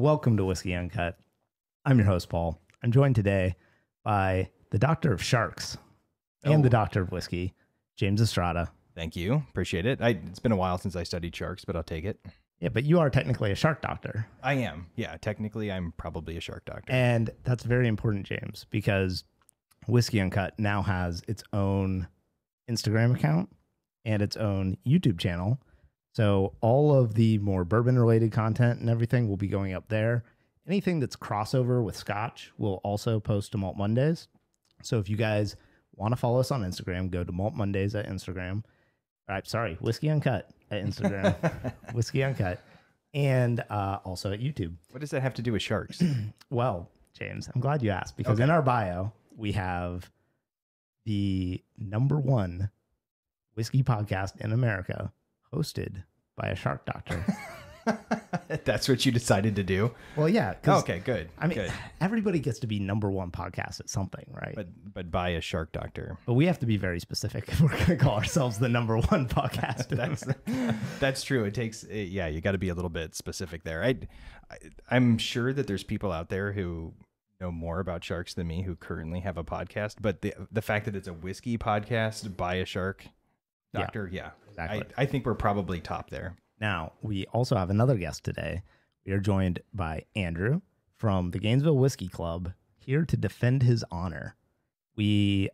welcome to Whiskey Uncut. I'm your host, Paul. I'm joined today by the Doctor of Sharks and the Doctor of Whiskey, James Estrada. Thank you. Appreciate it. It's been a while since I studied sharks, but I'll take it. Yeah, but you are technically a shark doctor. I am. Yeah, technically, I'm probably a shark doctor. And that's very important, James, because Whiskey Uncut now has its own Instagram account and its own YouTube channel. So all of the more bourbon-related content and everything will be going up there. Anything that's crossover with Scotch will also post to Malt Mondays. So if you guys want to follow us on Instagram, go to Malt Mondays at Instagram. All right, sorry, Whiskey Uncut at Instagram, Whiskey Uncut, and also at YouTube. What does that have to do with sharks? Well, James, I'm glad you asked, because in our bio, we have the #1 whiskey podcast in America hosted by a shark doctor. That's what you decided to do? Well, yeah. Okay, good. I mean, good. Everybody gets to be #1 podcast at something, right? But by a shark doctor. But we have to be very specific if we're going to call ourselves the #1 podcast. That's true. It takes, yeah, you got to be a little bit specific there. I'm sure that there's people out there who know more about sharks than me who currently have a podcast, but the fact that it's a whiskey podcast by a shark doctor, yeah, exactly. I think we're probably top there. Now, we also have another guest today. We are joined by Andrew from the Gainesville Whiskey Club, here to defend his honor. I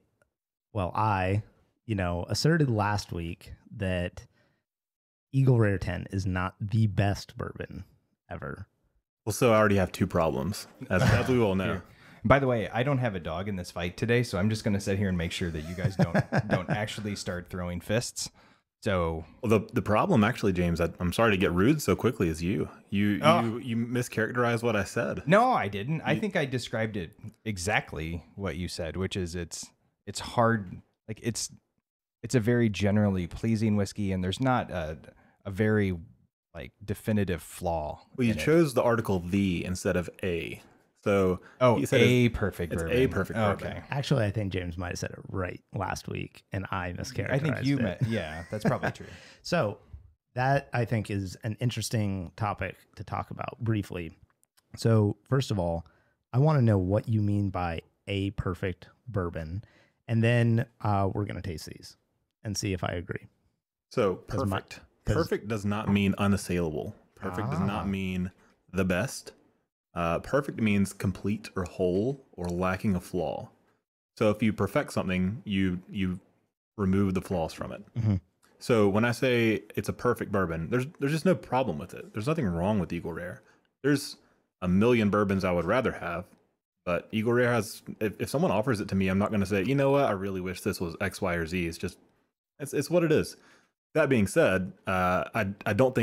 asserted last week that Eagle Rare 10 is not the best bourbon ever. Well, so I already have two problems, as we all know. By the way, I don't have a dog in this fight today, so I'm just going to sit here and make sure that you guys don't actually start throwing fists. So, well, the problem, actually, James, I'm sorry to get rude so quickly, is you mischaracterized what I said. No, I didn't. I think I described it exactly what you said, which is it's hard. Like it's a very generally pleasing whiskey, and there's not a very definitive flaw. Well, you chose the article "the" instead of "a." So you said a perfect bourbon. It's a perfect bourbon. Okay. Actually, I think James might have said it right last week, and I mischaracterized I think you it. yeah, that's probably true. So that, I think, is an interesting topic to talk about briefly. So first of all, I want to know what you mean by a perfect bourbon, and then we're going to taste these and see if I agree. So perfect. Perfect does not mean unassailable. Perfect does not mean the best. Perfect means complete or whole or lacking a flaw. So if you perfect something, you remove the flaws from it. Mm-hmm. So when I say it's a perfect bourbon, there's just no problem with it. There's nothing wrong with Eagle Rare. There's a million bourbons I would rather have, but Eagle Rare has. If someone offers it to me, I'm not going to say, you know what, I really wish this was X, Y, or Z. It's just it's what it is. That being said, I don't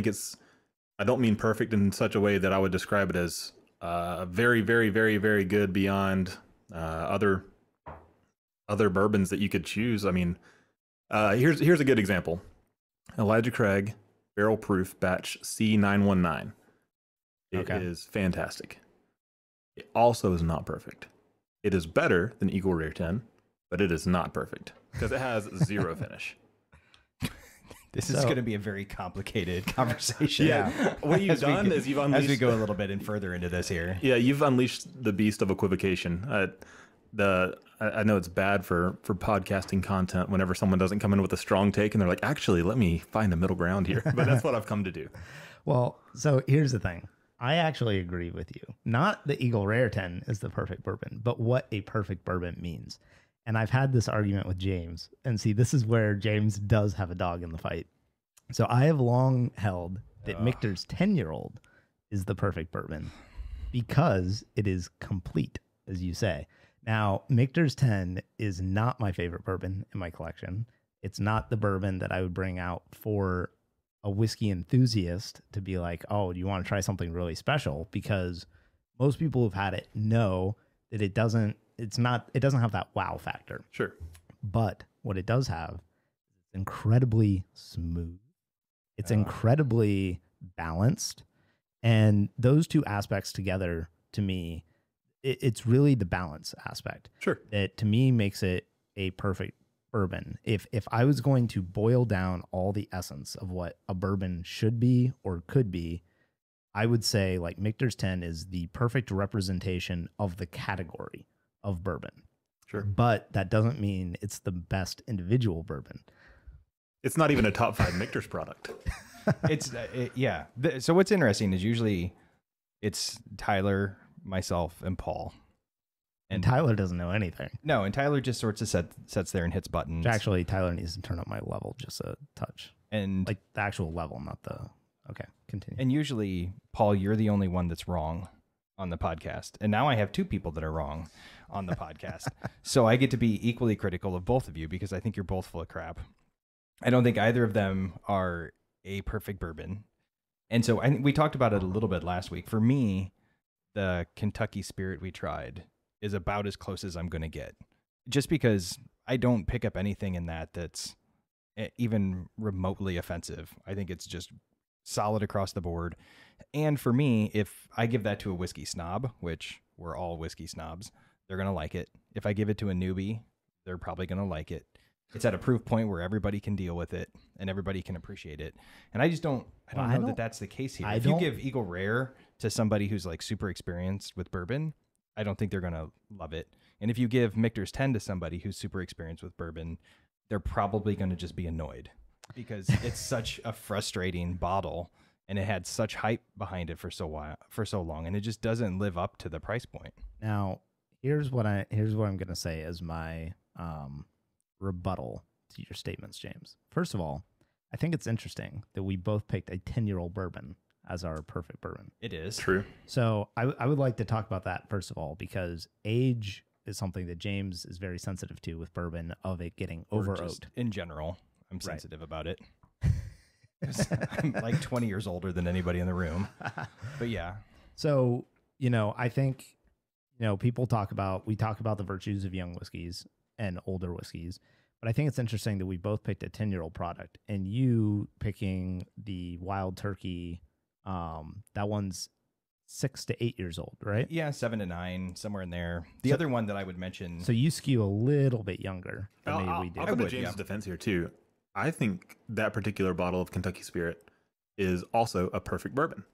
mean perfect in such a way that I would describe it as very, very, very, very good beyond other bourbons that you could choose. I mean, here's a good example: Elijah Craig Barrel Proof Batch C919. It is fantastic. It also is not perfect. It is better than Eagle Rare 10, but it is not perfect because it has zero finish. This is going to be a very complicated conversation. Yeah. What you've done is you've unleashed... As we go a little bit further into this here. Yeah, you've unleashed the beast of equivocation. I know it's bad for podcasting content whenever someone doesn't come in with a strong take and they're like, actually, let me find a middle ground here. But that's what I've come to do. Well, so here's the thing. I actually agree with you. Not the Eagle Rare 10 is the perfect bourbon, but what a perfect bourbon means. And I've had this argument with James. And see, this is where James does have a dog in the fight. So I have long held that Michter's 10-year-old is the perfect bourbon because it is complete, as you say. Now, Michter's 10 is not my favorite bourbon in my collection. It's not the bourbon that I would bring out for a whiskey enthusiast to be like, oh, do you want to try something really special? Because most people who've had it know that it doesn't have that wow factor. Sure. But what it does have is incredibly smooth. It's incredibly balanced. And those two aspects together, to me, it's really the balance aspect. Sure. That to me makes it a perfect bourbon. If I was going to boil down all the essence of what a bourbon should be or could be, I would say like Michter's 10 is the perfect representation of the category of bourbon. Sure. But that doesn't mean it's the best individual bourbon. It's not even a top 5 Michter's product. Yeah. So what's interesting is usually it's Tyler, myself, and Paul. And Tyler doesn't know anything. No, and Tyler just sorts of sets there and hits buttons. Actually, Tyler needs to turn up my level just a touch. And like the actual level, not the... Okay, continue. And usually, Paul, you're the only one that's wrong on the podcast. And now I have 2 people that are wrong on the podcast. So I get to be equally critical of both of you because I think you're both full of crap. I don't think either of them are a perfect bourbon. And so we talked about it a little bit last week. For me, the Kentucky Spirit we tried is about as close as I'm going to get. Just because I don't pick up anything in that's even remotely offensive. I think it's just solid across the board. And for me, if I give that to a whiskey snob, which we're all whiskey snobs, they're going to like it. If I give it to a newbie, they're probably going to like it. It's at a proof point where everybody can deal with it and everybody can appreciate it. And I don't know that that's the case here. If you give Eagle Rare to somebody who's like super experienced with bourbon, I don't think they're going to love it. And if you give Michter's 10 to somebody who's super experienced with bourbon, they're probably going to just be annoyed because it's such a frustrating bottle and it had such hype behind it for so long, and it just doesn't live up to the price point. Now, here's what I'm going to say as my rebuttal to your statements, James. First of all, I think it's interesting that we both picked a 10-year-old bourbon as our perfect bourbon. It is true. So I would like to talk about that first of all, because age is something that James is very sensitive to with bourbon, of it getting over-oaked. In general, I'm sensitive about it. I'm like 20 years older than anybody in the room. But yeah. So, I think, we talk about the virtues of young whiskeys and older whiskeys, but I think it's interesting that we both picked a 10-year-old product, and you picking the Wild Turkey, that one's 6 to 8 years old, right? Yeah, 7 to 9, somewhere in there. The other one that I would mention. So you skew a little bit younger than maybe we do. I'll go to James' defense here too. I think that particular bottle of Kentucky Spirit is also a perfect bourbon.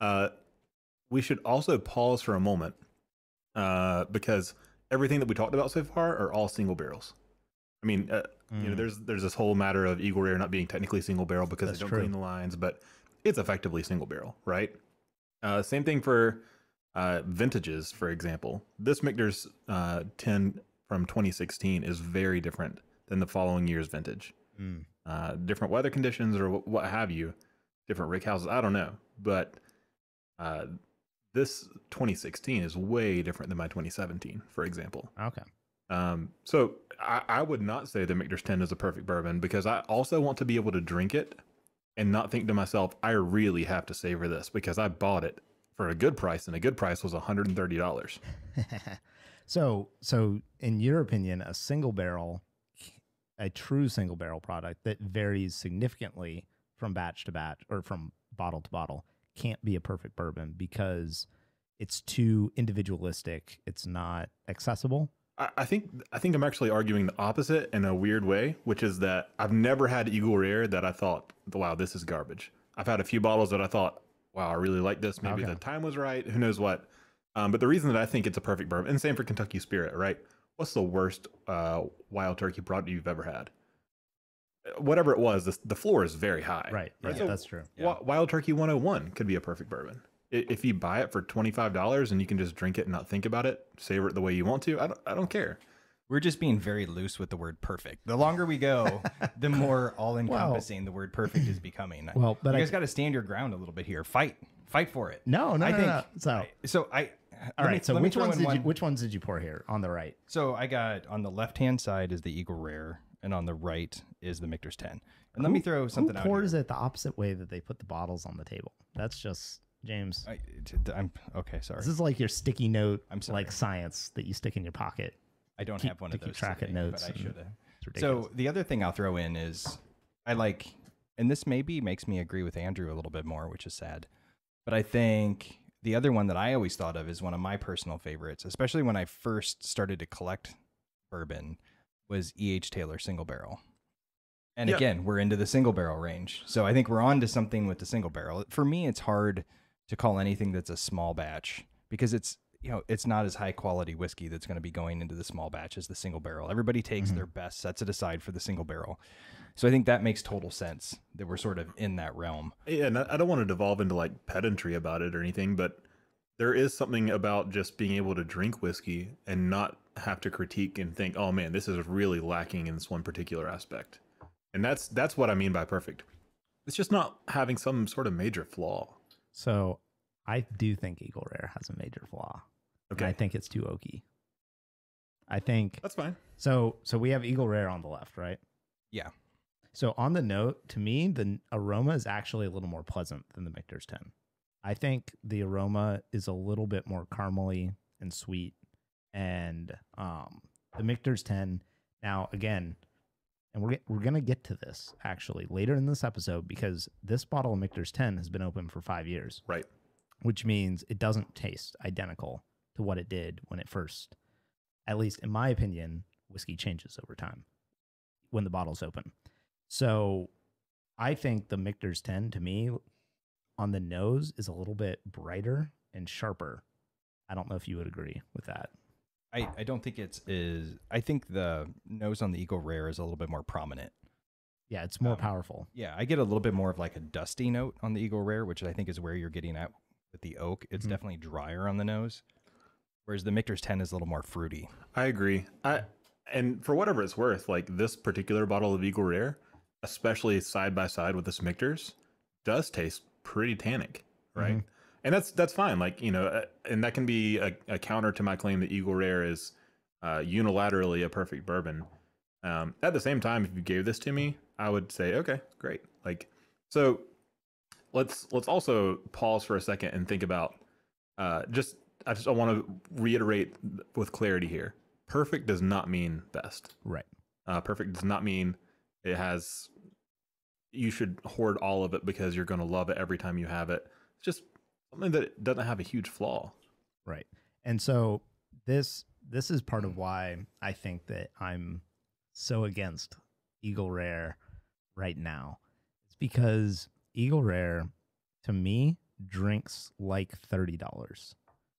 We should also pause for a moment because everything that we talked about so far are all single barrels. I mean, there's this whole matter of Eagle Rare not being technically single barrel because they don't clean the lines, but it's effectively single barrel, right? Same thing for vintages, for example. This Michter's 10 from 2016 is very different than the following year's vintage. Different weather conditions or what have you, different rick houses, I don't know. But this 2016 is way different than my 2017, for example. Okay. So I would not say that Michter's 10 is a perfect bourbon, because I also want to be able to drink it and not think to myself, I really have to savor this because I bought it for a good price, and a good price was $130. So in your opinion, a true single barrel product that varies significantly from batch to batch or from bottle to bottle can't be a perfect bourbon because it's too individualistic. It's not accessible. I think I'm actually arguing the opposite in a weird way, which is that I've never had Eagle Rare that I thought, wow, this is garbage. I've had a few bottles that I thought, wow, I really like this. Maybe the time was right. Who knows what? But the reason that I think it's a perfect bourbon, and same for Kentucky Spirit, right? What's the worst Wild Turkey product you've ever had? Whatever it was, the floor is very high. Right. Yeah, So that's true. Wild Turkey 101 could be a perfect bourbon. If you buy it for $25 and you can just drink it and not think about it, savor it the way you want to, I don't care. We're just being very loose with the word perfect. The longer we go, the more all-encompassing the word perfect is becoming. Well, but you guys got to stand your ground a little bit here. Fight for it. No. All right. So which ones did you pour here on the right? So I got on the left-hand side is the Eagle Rare, and on the right is the Michter's 10. And let me throw something out. Who pours it the opposite way that they put the bottles on the table? That's just James. I'm okay. Sorry. This is like your sticky note, I'm sorry. like science that you stick in your pocket. I don't have one of those. Keep track of notes, but I should have. So the other thing I'll throw in is I like, and this maybe makes me agree with Andrew a little bit more, which is sad. But I think the other one that I always thought of is one of my personal favorites, especially when I first started to collect bourbon, was E.H. Taylor Single Barrel. And again, we're into the single barrel range. So I think we're on to something with the single barrel. For me, it's hard to call anything that's a small batch, because it's, you know, it's not as high quality whiskey that's going to be going into the small batch as the single barrel. Everybody takes their best, sets it aside for the single barrel. So I think that makes total sense that we're sort of in that realm. Yeah, and I don't want to devolve into like pedantry about it or anything, but there is something about just being able to drink whiskey and not have to critique and think, oh man, this is really lacking in this one particular aspect. And that's what I mean by perfect. It's just not having some sort of major flaw. So I do think Eagle Rare has a major flaw. Okay. And I think it's too oaky. I think That's fine. so we have Eagle Rare on the left, right? Yeah. So on the note, to me, the aroma is actually a little more pleasant than the Michter's 10. I think the aroma is a little bit more caramely and sweet. And the Michter's 10, now again, and we're going to get to this actually later in this episode, because this bottle of Michter's 10 has been open for 5 years. Right. Which means it doesn't taste identical to what it did when it first, at least in my opinion, whiskey changes over time when the bottle's open. So I think the Michter's 10, to me, on the nose is a little bit brighter and sharper. I don't know if you would agree with that. I don't think I think the nose on the Eagle Rare is a little bit more prominent. Yeah, it's more powerful. Yeah, I get a little bit more of like a dusty note on the Eagle Rare, which I think is where you're getting at with the oak. It's definitely drier on the nose, whereas the Michter's 10 is a little more fruity. I agree. And for whatever it's worth, like this particular bottle of Eagle Rare, especially side by side with the Michter's, does taste pretty tannic, right? And that's fine. Like, you know, and that can be a counter to my claim that Eagle Rare is unilaterally a perfect bourbon. At the same time, if you gave this to me, I would say, okay, great. Like, so let's also pause for a second and think about I just want to reiterate with clarity here. Perfect does not mean best. Right. Perfect does not mean you should hoard all of it because you're going to love it every time you have it. It's just something that doesn't have a huge flaw. Right. And so this is part of why I think that I'm so against Eagle Rare right now. It's because Eagle Rare, to me, drinks like $30.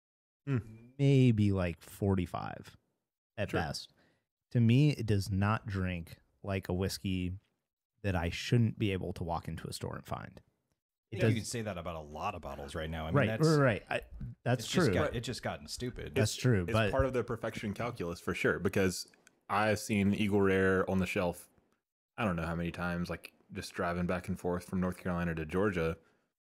Maybe like 45 at best. To me, it does not drink like a whiskey that I shouldn't be able to walk into a store and find. You could say that about a lot of bottles right now. I mean, right. That's true. It's just gotten stupid. That's true. It's part of the perfection calculus for sure, because I've seen Eagle Rare on the shelf, I don't know how many times, like just driving back and forth from North Carolina to Georgia,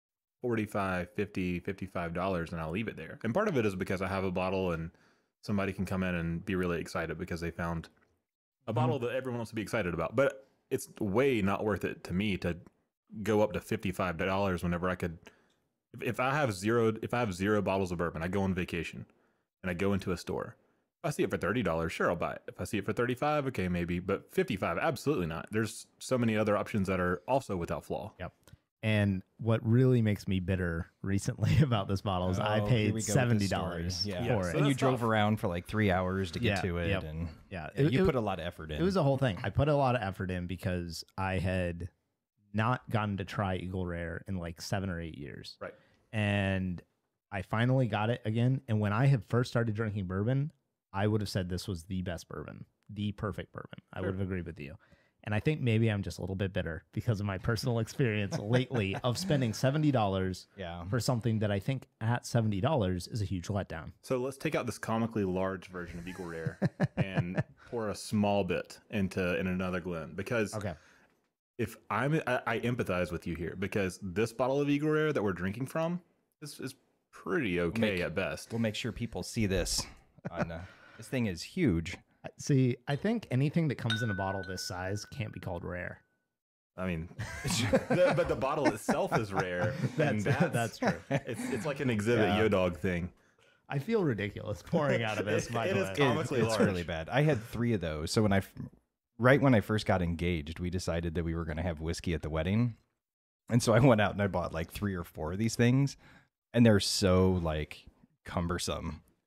$45, $50, $55, and I'll leave it there. And part of it is because I have a bottle and somebody can come in and be really excited because they found a bottle that everyone wants to be excited about. But it's way not worth it to me to go up to $55 whenever I could. If I have zero bottles of bourbon, I go on vacation and I go into a store. If I see it for $30, sure, I'll buy it. If I see it for $35, okay, maybe, but $55, absolutely not. There's so many other options that are also without flaw. Yep. And what really makes me bitter recently about this bottle is I paid $70 for it. And you drove around for like 3 hours to get to it. And you put a lot of effort in. It was a whole thing. I put a lot of effort in because I had not gotten to try Eagle Rare in like 7 or 8 years. Right. And I finally got it again. And when I had first started drinking bourbon, I would have said this was the best bourbon, the perfect bourbon. I would have agreed with you. And I think maybe I'm just a little bit bitter because of my personal experience lately of spending $70 for something that I think at $70 is a huge letdown. So let's take out this comically large version of Eagle Rare and pour a small bit in another Glen, because if I empathize with you here, because this bottle of Eagle Rare that we're drinking from is pretty okay at best. We'll make sure people see this. This thing is huge. See, I think anything that comes in a bottle this size can't be called rare. I mean, but the bottle itself is rare. That's true. It's like an exhibit Yo Dog thing. I feel ridiculous pouring out of this. It is comically large. It's really bad. I had 3 of those. So right when I first got engaged, we decided that we were going to have whiskey at the wedding. And so I went out and I bought like 3 or 4 of these things. And they're so like cumbersome.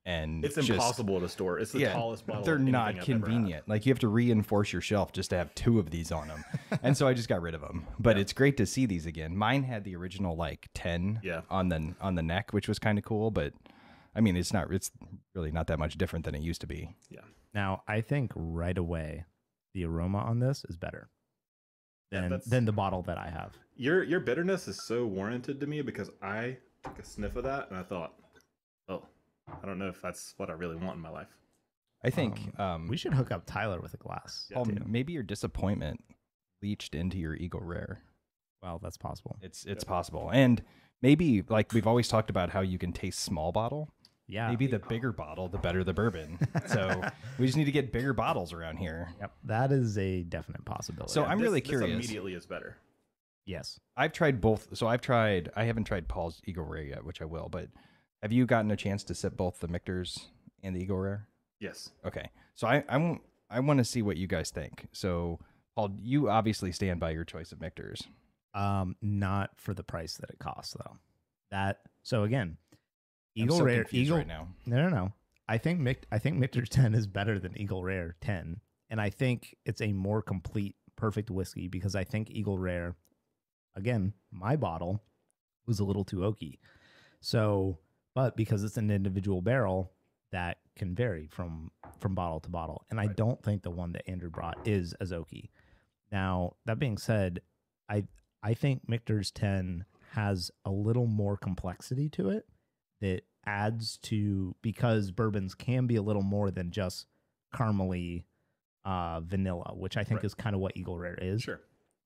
and It's impossible to store. It's the tallest bottle. They're of anything not I've ever convenient. Like you have to reinforce your shelf just to have 2 of these on them. And so I just got rid of them. But it's great to see these again. Mine had the original like 10 on the neck, which was kind of cool. But I mean, it's really not that much different than it used to be. Yeah. Now I think right away the aroma on this is better than the bottle that I have. Your bitterness is so warranted to me because I took a sniff of that and I thought, oh, I don't know if that's what I really want in my life. I think we should hook up Tyler with a glass. Paul, maybe your disappointment leached into your Eagle Rare. Well, that's possible. It's possible. And maybe, like we've always talked about how you can taste small bottle. Yeah. Maybe the bigger bottle, the better the bourbon. So we just need to get bigger bottles around here. Yep. That is a definite possibility. So I'm really curious. This immediately is better. Yes. I've tried both. So I haven't tried Paul's Eagle Rare yet, which I will, but have you gotten a chance to sip both the Michter's and the Eagle Rare? Yes. Okay. So I want to see what you guys think. So Paul, you obviously stand by your choice of Michter's. Not for the price that it costs though. So again, Eagle I'm so Rare confused right now. No. I think Michter's 10 is better than Eagle Rare 10, and I think it's a more complete perfect whiskey because I think Eagle Rare, again, my bottle was a little too oaky. So, but because it's an individual barrel, that can vary from bottle to bottle, and I don't think the one that Andrew brought is as oaky. Now, that being said, I think Michter's 10 has a little more complexity to it that adds to, because bourbons can be a little more than just caramely vanilla, which I think is kind of what Eagle Rare is. Sure.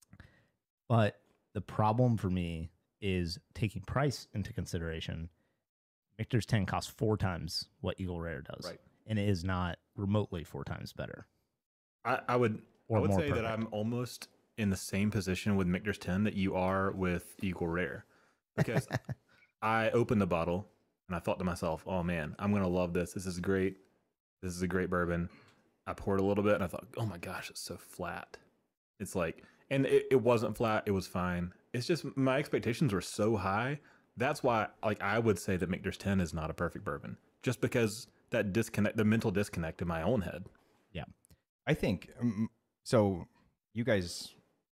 But the problem for me is taking price into consideration. Michter's 10 costs 4 times what Eagle Rare does. Right. And it is not remotely 4 times better. I would say perfect. that I'm almost in the same position with Michter's 10 that you are with Eagle Rare. Because I opened the bottle and I thought to myself, oh man, I'm going to love this. This is great. This is a great bourbon. I poured a little bit and I thought, oh my gosh, it's so flat. It's like, and it wasn't flat. It was fine. It's just my expectations were so high. That's why, like, I would say that Michter's 10 is not a perfect bourbon, just because that disconnect, the mental disconnect in my own head. Yeah. I think, so you guys,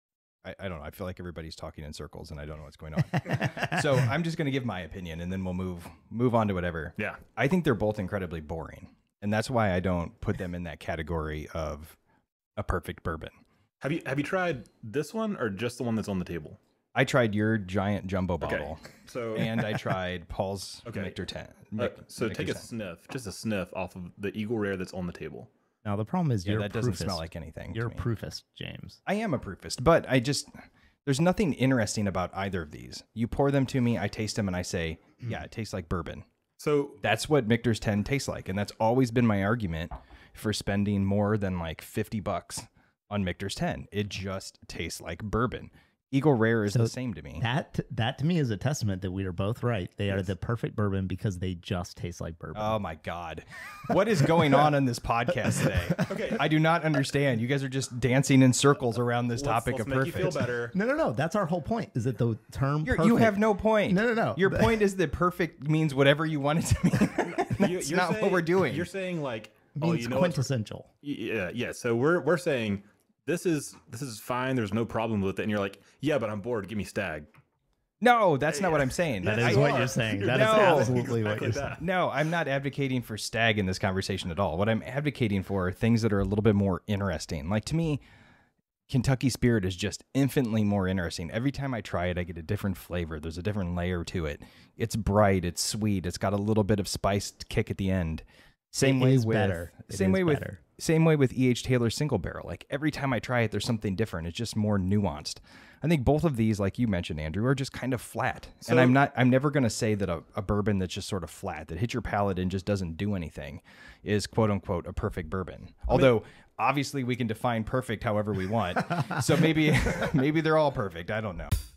I don't know. I feel like everybody's talking in circles and I don't know what's going on. So I'm just going to give my opinion and then we'll move on to whatever. Yeah. I think they're both incredibly boring. And that's why I don't put them in that category of a perfect bourbon. Have you tried this one or just the one that's on the table? I tried your giant jumbo bottle. Okay. So and I tried Paul's Okay. Michter 10. so Michter's take a 10. sniff, just a sniff off of the Eagle Rare that's on the table. Now, the problem is you're that a doesn't proofist. smell like anything. You're a to me. proofist, James. I am a proofist, but there's nothing interesting about either of these. You pour them to me, I taste them, and I say, yeah, it tastes like bourbon. So That's what Michter's 10 tastes like, and that's always been my argument for spending more than like $50 on Michter's 10. It just tastes like bourbon. Eagle Rare is the same to me. That to me is a testament that we are both right. They are the perfect bourbon because they just taste like bourbon. Oh my God. What is going on in this podcast today? Okay. I do not understand. You guys are just dancing in circles around this topic let's of make perfect. you feel better. No. That's our whole point. Is that the term perfect? You have no point. No. Your point is that perfect means whatever you want it to mean. That's not what we're doing. You're saying like, means quintessential. Yeah. So we're saying this is fine. There's no problem with it. And you're like, yeah, but I'm bored. Give me Stag. No, that's not what I'm saying. That is what you're saying. That is No. absolutely what you're Exactly saying. that. No, I'm not advocating for Stag in this conversation at all. What I'm advocating for are things that are a little bit more interesting. Like to me, Kentucky Spirit is just infinitely more interesting. Every time I try it, I get a different flavor. There's a different layer to it. It's bright. It's sweet. It's got a little bit of spiced kick at the end. Same way with E.H. Taylor's Single Barrel. Like every time I try it, there's something different. It's just more nuanced. I think both of these, like you mentioned, Andrew, are just kind of flat. So, and I'm never going to say that a bourbon that's just sort of flat, that hits your palate and just doesn't do anything, is quote unquote a perfect bourbon. Although obviously we can define perfect however we want. So maybe they're all perfect. I don't know.